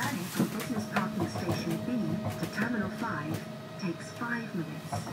journey from business parking station B to Terminal 5 takes 5 minutes.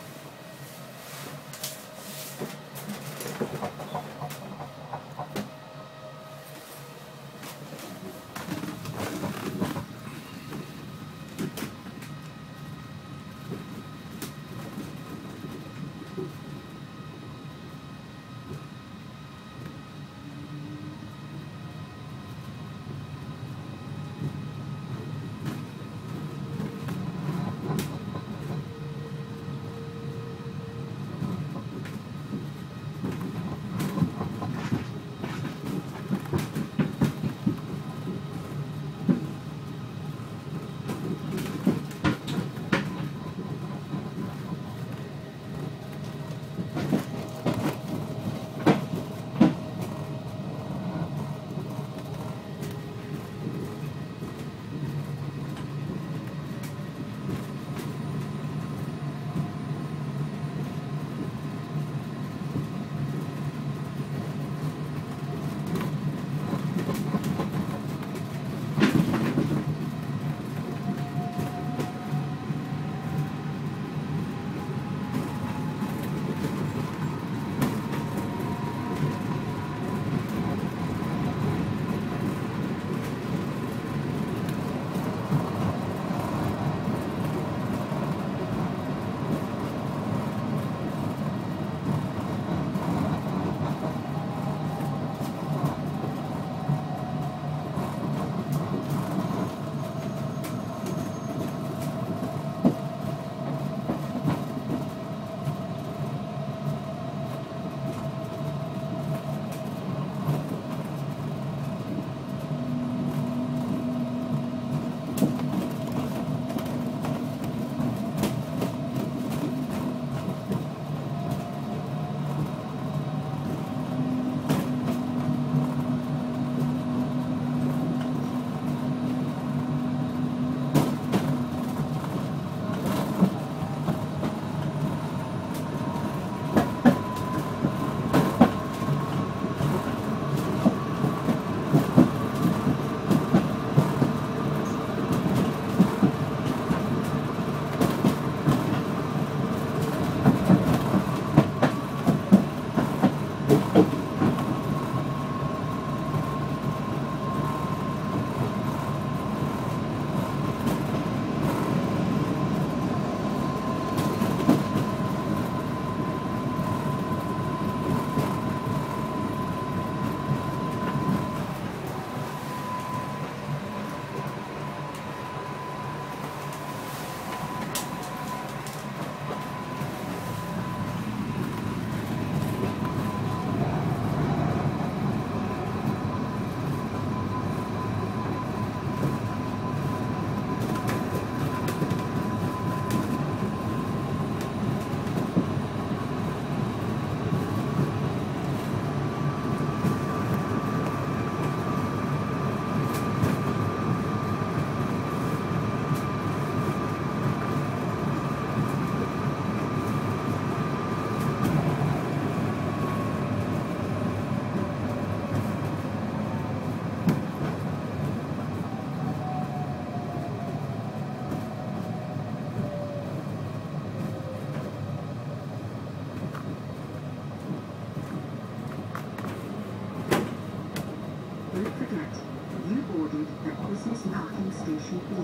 Business Parking Station B.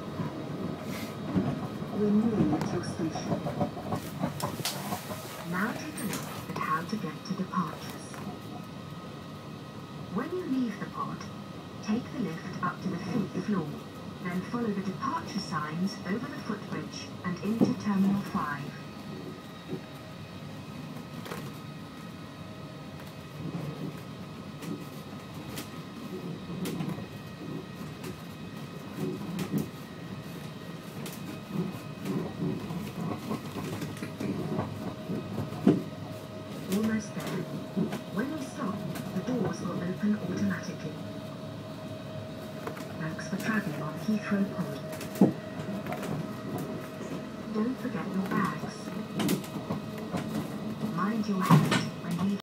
We're nearly at your station. Now take a look at how to get to departures. When you leave the pod, take the lift up to the 5th floor, then follow the departure signs over the footbridge and into Terminal 5. Almost there. When you stop, the doors will open automatically. Thanks for travelling on Heathrow Pod.